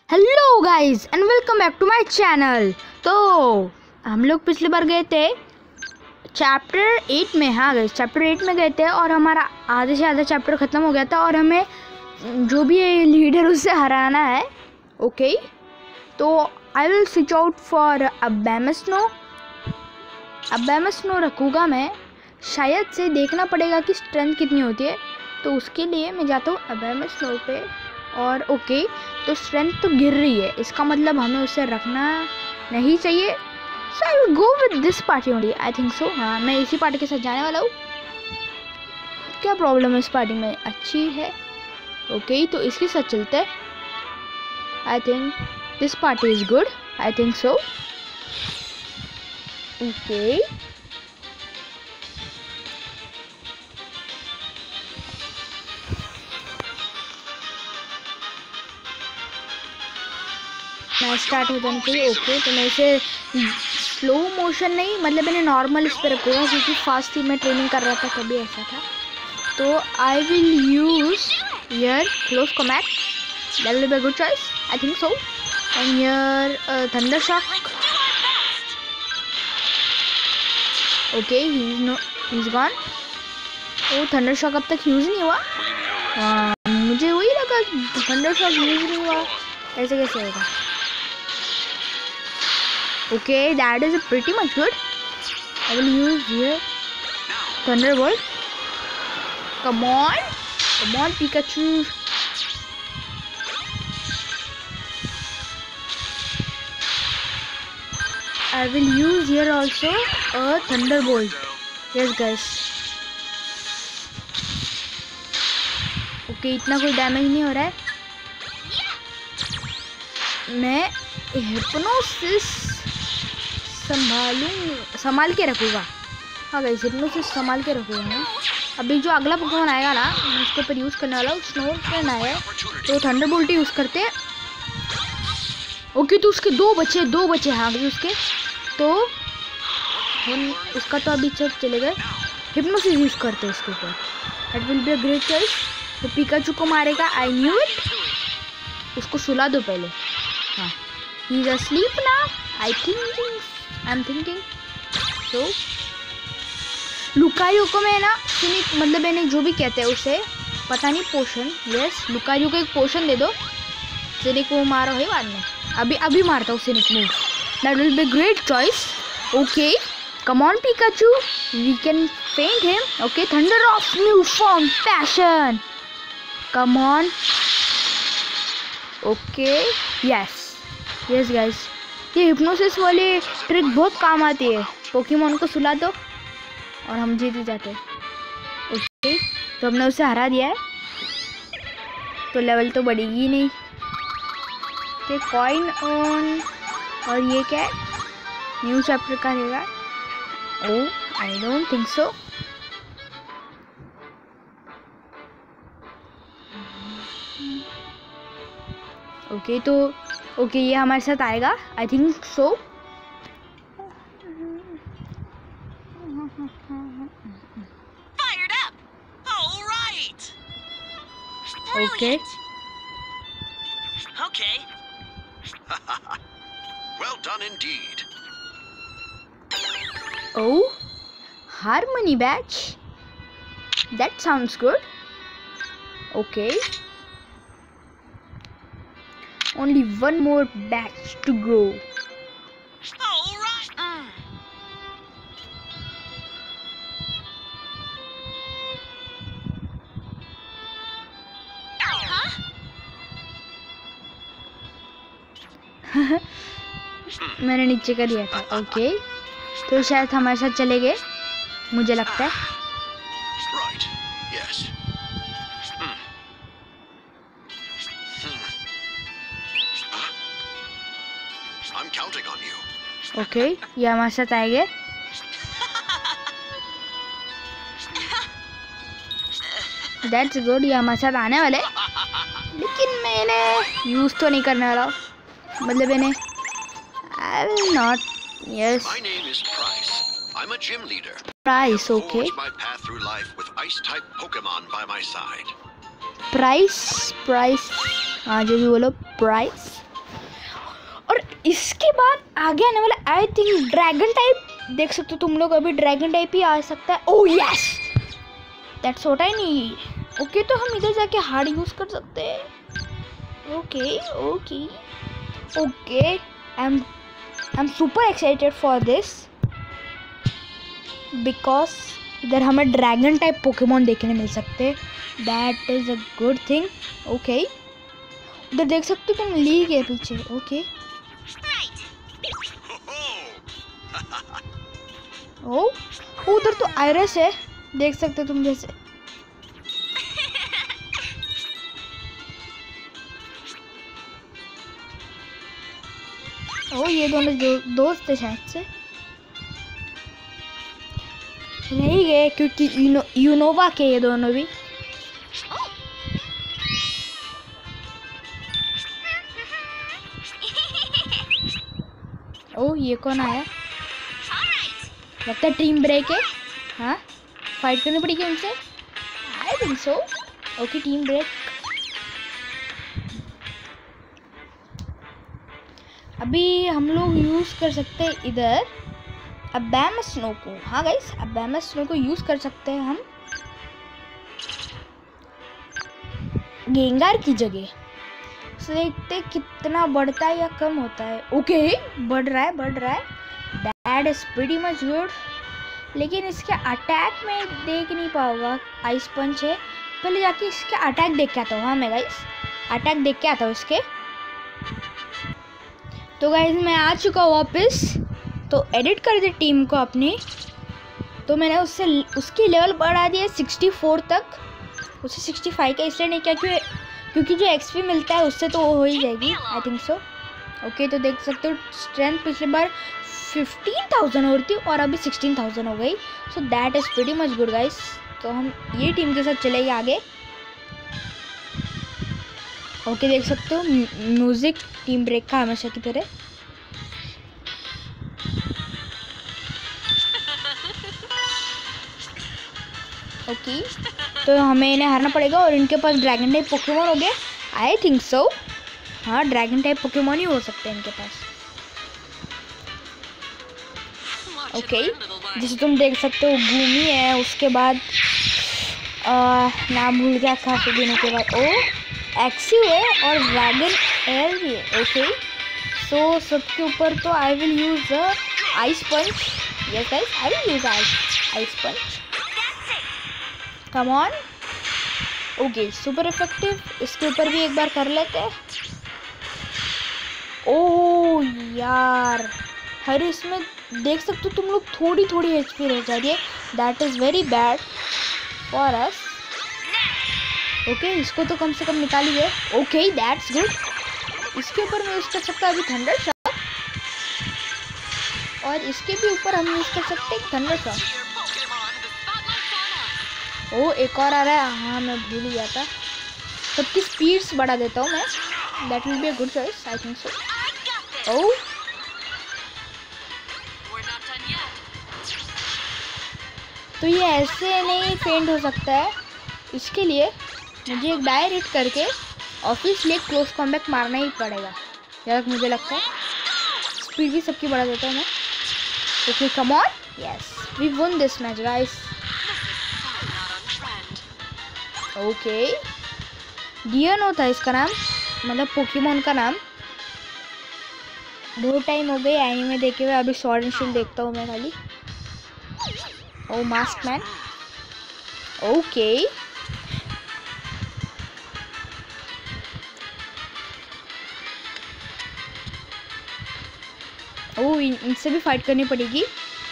Hello guys and welcome back to my channel. तो हम लोग पिछली बार गए थे चैप्टर 8 में। हाँ गाइस, चैप्टर 8 में गए थे और हमारा आधे से आधा चैप्टर ख़त्म हो गया था और हमें जो भी लीडर उससे हराना है। ओके, तो I will switch out for Abomasnow रखूँगा मैं। शायद से देखना पड़ेगा कि स्ट्रेंथ कितनी होती है, तो उसके लिए मैं जाता हूँ अबेमस्नो पे। और ओके, तो स्ट्रेंथ तो गिर रही है, इसका मतलब हमें उसे रखना नहीं चाहिए। So I will go with this party only, I think so. हाँ, मैं इसी पार्टी के साथ जाने वाला हूँ। क्या प्रॉब्लम है इस पार्टी में? अच्छी है। ओके, तो इसके साथ चलते हैं। I think this party is good, I think so. Okay, मैं स्टार्ट हो जाने चाहिए। ओके, तो मैं इसे स्लो मोशन नहीं, मतलब मैंने नॉर्मल इस पर रखूँगा क्योंकि फास्ट थी, मैं ट्रेनिंग कर रहा था तभी ऐसा था। तो I will use here close combat, that will be a good choice, I think so. And here thunder shock. Okay, he is gone. Oh, thunder shock अब तक यूज नहीं हुआ। मुझे वही लगा थंडर शॉक यूज नहीं हुआ, ऐसे कैसे होगा? Okay, that is pretty much good. I will use here Thunderbolt. Come on, Pikachu. I will use here also a Thunderbolt. Yes, guys. Okay, इतना कोई डैमेज नहीं हो रहा है। मैं हिप्नोसिस संभाल के रखूँगा। हाँ गाइस, हिप्नोसिस संभाल के रखूँगा मैं। अभी जो अगला पोकेमॉन आएगा ना, मैं उसके ऊपर यूज़ करने वाला हूँ। स्नोरन आया है तो थंडरबोल्ट यूज़ करते हैं। ओके, तो उसके दो बचे हाँ उसके, तो हम उसका तो अभी सब चले गए। हिप्नोसिस यूज़ करते हैं उसके ऊपर, that will be a great choice. तो पिकाचू को मारेगा, आई न्यू इट। उसको सुला दो पहले। हाँ, he is asleep now, I'm thinking so। लुकायू को मैं ना मतलब मैंने जो भी कहते हैं उसे पता नहीं, पोशन। यस, लुकायू को एक पोशन दे दो। सिनिक को मारो है बाद में, अभी मारता हूँ sonic move, that will be great choice. Okay, come on Pikachu, we can faint him. Okay, thunder of new form passion, come on. Okay, yes guys, ये हिप्नोसिस वाली ट्रिक बहुत काम आती है। पोकेमॉन को सुला दो और हम जीत जाते हैं। ओके, तो हमने उसे हरा दिया है, तो लेवल तो बढ़ेगी ही नहीं। Okay, coin on. और ये क्या है? न्यू चैप्टर का रहेगा। Oh, I don't think so. Okay, तो ओके, ये हमारे साथ आएगा, I think so. Okay, well done indeed. Oh, Harmony badge, that sounds good. Okay, only one more batch to go. All right. मैंने नीचे कर दिया था। ओके, तो शायद हमारे साथ चले गए, मुझे लगता है। Right. Yes. I'm counting on you. Okay, ये हमारे साथ आएंगे। दैट्स गुड, ये हमारे साथ आने वाले, लेकिन मैंने यूज़ तो नहीं करने वाला, मतलब मैंने I will not. Yes. My name is Price. I'm a gym leader. Price, okay. Forge my path through life with ice-type Pokemon by my side. Price. हाँ, जो भी बोलो, Price. इसके बाद आगे आने वाला आई थिंक ड्रैगन टाइप, देख सकते हो तुम लोग, अभी ड्रैगन टाइप ही आ सकता है। Oh yes, that's what I need. Okay, तो हम इधर जाके हार्ड यूज़ कर सकते हैं। Okay okay okay, I am super excited for this because इधर हमें ड्रैगन टाइप पोकेमॉन देखने मिल सकते हैं। That is a good thing. Okay, उधर देख सकते हो तुम ली गए पीछे। ओके, ओ उधर तो आयरस है, देख सकते हो तुम जैसे। ओ ये दोनों दोस्त है शायद से, नहीं गए क्योंकि यूनोवा के ये दोनों भी। ओ ये कौन आया, लगता है टीम ब्रेक है। हाँ, फाइट करनी पड़ेगी उनसे, I think so. Okay, team break. अभी हम लोग यूज़ कर सकते हैं इधर अबैमा स्नो को। हाँ गाइस, अबैमा स्नो को यूज़ कर सकते हैं हम गेंगार की जगह। तो देखते कितना बढ़ता है या कम होता है। ओके, बढ़ रहा है। That is pretty much good. लेकिन इसके अटैक में देख नहीं पाऊंगा, आइस पंच है। पहले जाके इसके अटैक देख के आता हूँ। हाँ मैं गाइस अटैक देख के आता हूँ इसके। तो गाइस मैं आ चुका हूँ वापस। तो एडिट कर दे टीम को अपनी। तो मैंने उसकी लेवल बढ़ा दिया 64 तक। उसे 65 का इसलिए नहीं किया क्योंकि जो एक्सपी मिलता है उससे तो वो हो ही जाएगी, आई थिंक सो। ओके, तो देख सकते हो स्ट्रेंथ पिछली बार 15,000 हो रही थी और अभी 16,000 हो गई। So that is pretty much good guys. तो हम ये टीम के साथ चलेंगे आगे। ओके, देख सकते हो म्यूजिक टीम ब्रेक का हमेशा की तरह। ओके, तो हमें इन्हें हारना पड़ेगा और इनके पास ड्रैगन टाइप पोकेमॉन हो गए, आई थिंक सो। हाँ, ड्रैगन टाइप पोकेमॉन ही हो सकते हैं इनके पास। ओके, जैसे तुम देख सकते हो घूमी है, उसके बाद नाम भूल गया काफ़ी दिनों के बाद। ओ एक्सिव है और ड्रैगन एयर भी है। ओके, सो सबके ऊपर तो I will use ice punch. Yes guys, I will use ice punch. Come on. Okay, super effective. इसके ऊपर भी एक बार कर लेते हैं। ओह यार, हर इसमें देख सकते हो तुम लोग थोड़ी एचपी रह जा रही है। That is very bad for us. Okay, इसको तो कम से कम निकालिए। Okay, that's good. इसके ऊपर मैं यूज़ कर सकता हूँ अभी थंडर शॉट, और इसके भी ऊपर हम यूज़ कर सकते हैं थंडर शॉट। ओ एक और आ रहा है। हाँ, मैं भूल ही गया था। सबकी स्पीड्स बढ़ा देता हूँ मैं। That will be a good choice, I think so. Oh तो ये ऐसे नहीं फेंट हो सकता है। इसके लिए मुझे एक डायर हिट करके ऑफिशियली क्लोज कॉम्बैट मारना ही पड़ेगा, जहाँ तक मुझे लगता है। स्पीड भी सबकी बढ़ा देता हूँ मैं। Okay, come on. Yes, we won this match guys. Okay, Deino था इसका नाम, मतलब पोकेमॉन का नाम। बहुत टाइम हो गई एनीमे देखे हुए, अभी स्वॉर्ड एंड शील्ड देखता हूँ मैं खाली। Oh mask man. Okay, oh इनसे भी फाइट करनी पड़ेगी।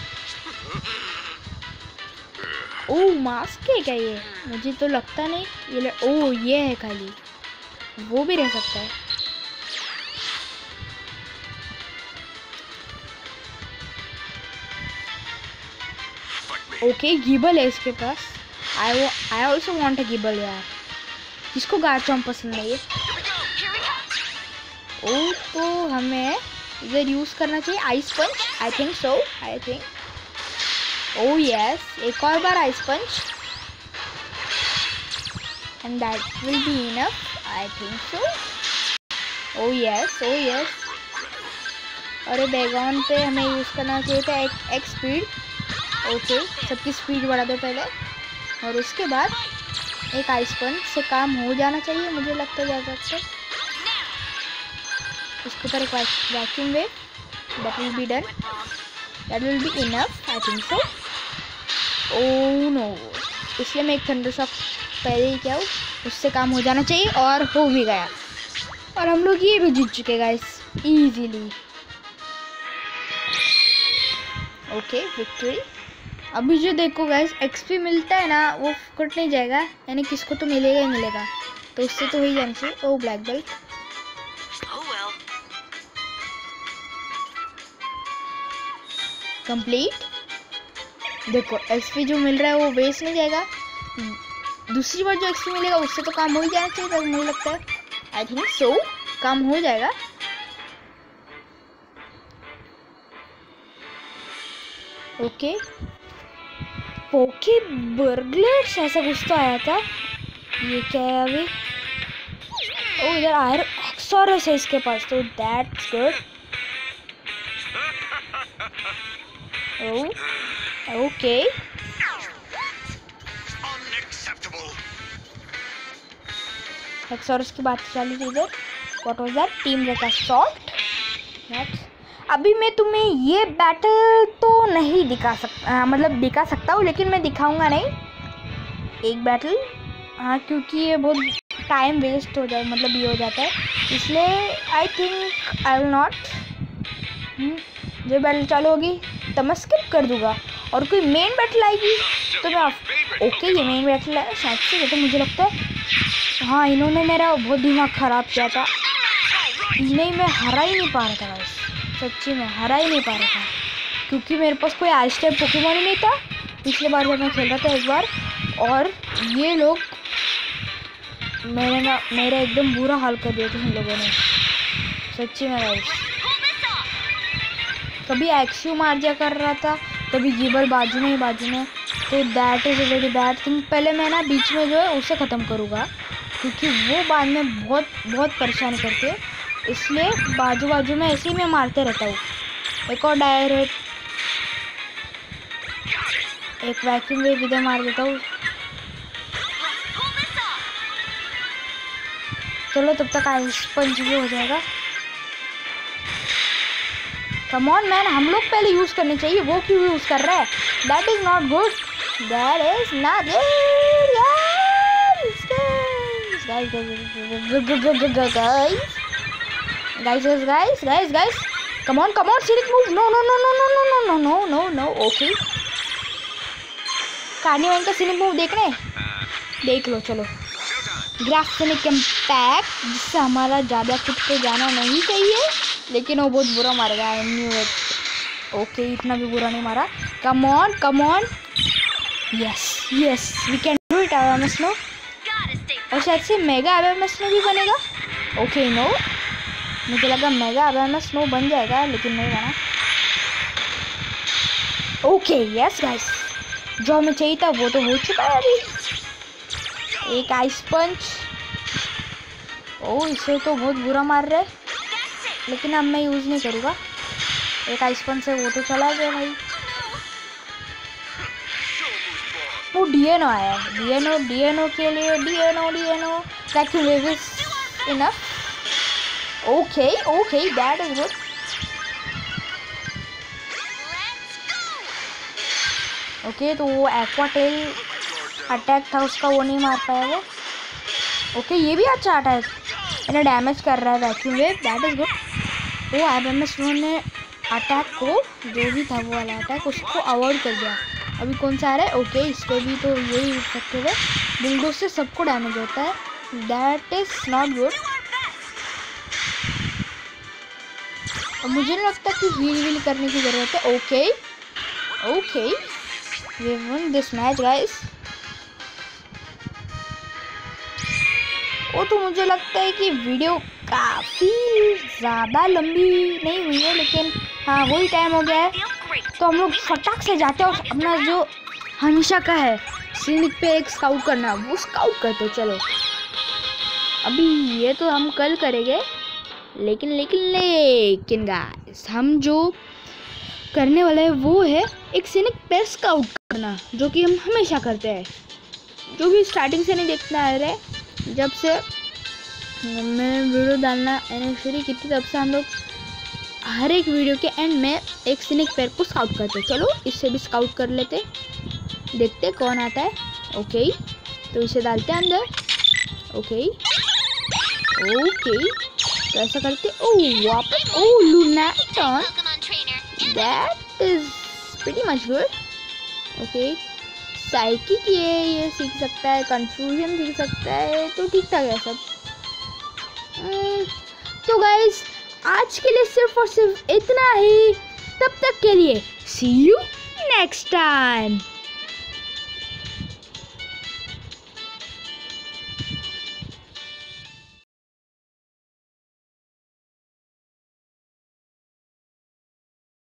ओ मास्क है क्या ये? मुझे तो लगता नहीं ये। ओ ये है खाली, वो भी रह सकता है। ओके, गिबल है इसके पास। आई ऑल्सो वांट अ गिबल यार। किसको गार्चॉम्प पसंद है ये? ओ तो हमें इधर यूज़ करना चाहिए ice punch, I think so. I think oh yes, एक और बार ice punch and that will be enough, I think so. Oh yes, oh yes. और बैकग्राउंड पे हमें यूज़ करना चाहिए था एक स्पीड। ओके, सबकी स्पीड बढ़ा दो पहले, और उसके बाद एक आइस पंच से काम हो जाना चाहिए मुझे लगता है ज़्यादा से। इसके ऊपर एक vacuum wave, that will be done, that will be enough, I think so. Oh no, इसलिए मैं एक थंडर शॉक पहले ही क्या हूँ, उससे काम हो जाना चाहिए, और हो भी गया। और हम लोग ये भी जीत चुके गाइस इजीली। Okay, victory. अभी जो देखो गाइस एक्सपी मिलता है ना, वो फुकट नहीं जाएगा, यानी किसको तो मिलेगा ही मिलेगा, तो उससे तो हो ही जाना चाहिए। Oh black belt, complete. देखो एक्सपी जो मिल रहा है वो वेस्ट नहीं जाएगा, दूसरी बार जो एक्सपी मिलेगा उससे तो काम हो ही जाना चाहिए, मुझे लगता है, आई थिंक सो काम हो जाएगा। ओके, पोके बर्गलर्स ऐसा कुछ तो आया था, ये क्या है अभी? ओ इधर आयर एक्सोरस है इसके पास, तो दैट्स गुड। ओ ओके, एक्सोरस की बात चली थी इधर। What was that? टीम रेका शॉट। अभी मैं तुम्हें ये बैटल तो नहीं दिखा सकता, मतलब दिखा सकता हूँ लेकिन मैं दिखाऊंगा नहीं एक बैटल, हाँ, क्योंकि ये बहुत टाइम वेस्ट हो जाए, मतलब ये हो जाता है, इसलिए I think I will not. जब बैटल चालू होगी तब मैं स्किप कर दूंगा, और कोई मेन बैटल आएगी तो मैं ओके, ये मेन बैटल है शायद से, तो मुझे लगता है हाँ, इन्होंने मेरा बहुत दिमाग ख़राब किया था, नहीं मैं हरा ही नहीं पा रहा था बस, सच्ची में हरा ही नहीं पा रहा था, क्योंकि मेरे पास कोई आइस टाइप पोकेमॉन ही नहीं था पिछले बार जब मैं खेल रहा था एक बार, और ये लोग मेरा एकदम बुरा हाल कर दिया था इन लोगों ने, सच्ची में गाइस। कभी एक्सयू मार दिया कर रहा था, कभी गिबल बाजू में, तो that is a very bad thing. पहले मैं ना बीच में जो है उसे ख़त्म करूँगा, क्योंकि वो बाद में बहुत परेशान करते, इसलिए बाजू में ऐसे ही मैं मारते रहता हूँ। एक और डायरेक्ट एक वैक्यूम वेव इधर मार देता हूँ। चलो तब तक आइस पंच भी हो जाएगा। कम ऑन मैन, हम लोग पहले यूज़ करनी चाहिए, वो क्यों यूज़ कर रहा है? That is not good, that is not guys, come on, Sonic move, no, okay, carnival का Sonic move देख लो, चलो ग्राफिक इम्पैक्ट, जिससे हमारा ज़्यादा कुछ पे जाना नहीं चाहिए, लेकिन वो बहुत बुरा मारेगा, आई न्यू इट। ओके, इतना भी बुरा नहीं मारा, come on, yes we can do it. MMS no, और शायद से मेगा एमएमएस नो भी बनेगा। ओके नो, मुझे लगा मेगा एमएमएस नो बन जाएगा, लेकिन नहीं बना। ओके यस गाइस, जो हमें चाहिए था वो तो हो चुका है अभी। एक आइस पंच, ओ इसे तो बहुत बुरा मार रहा है, लेकिन अब मैं यूज़ नहीं करूँगा। एक आइस पंच से वो तो चला गया भाई। वो डीएनओ आया है, डीएनओ के लिए Deino vacuum wave is enough. Okay that is good. Okay, तो वो एक्वा टेल अटैक था उसका, वो नहीं मार पाया वो। ओके, ये भी अच्छा अटैक, इन्हें डैमेज कर रहा है vacuum wave, that is good. वो एमएमएस ने अटैक को, जो भी था वो वाला अटैक, उसको अवॉइड कर दिया। अभी कौन सा आ रहा है? ओके, इस पर भी तो यही यूज सकते हुए बुलडोज से सबको डैमेज होता है, दैट इज नॉट गुड। और मुझे नहीं लगता कि हील करने की ज़रूरत है। Okay we won this match guys. वो तो मुझे लगता है कि वीडियो काफ़ी ज़्यादा लंबी नहीं हुई है, लेकिन हाँ वही टाइम हो गया है, तो हम लोग फटाक से जाते हैं और अपना जो हमेशा का है सीनिक पे एक स्काउट करना, वो स्काउट करते। चलो अभी ये तो हम कल करेंगे, लेकिन गाइस, हम जो करने वाले हैं वो है एक सीनिक पेयर स्काउट करना, जो कि हम हमेशा करते हैं, जो कि स्टार्टिंग से नहीं देखते आ रहे। जब से मैं वीडियो डालना शुरू की थी तब से हम लोग हर एक वीडियो के एंड में एक सीनिक पेयर को स्काउट करते। चलो इससे भी स्काउट कर लेते, देखते कौन आता है। ओके, तो इसे डालते हैं अंदर। ओके, तो ऐसा करते। ओह वापस, oh Lunatone, that is pretty much good. Okay, psychic ये सीख सकता है, कंफ्यूजन सीख सकता है, तो ठीक ठाक है सब। तो गाइस, आज के लिए सिर्फ और सिर्फ इतना ही। तब तक के लिए सी यू नेक्स्ट टाइम।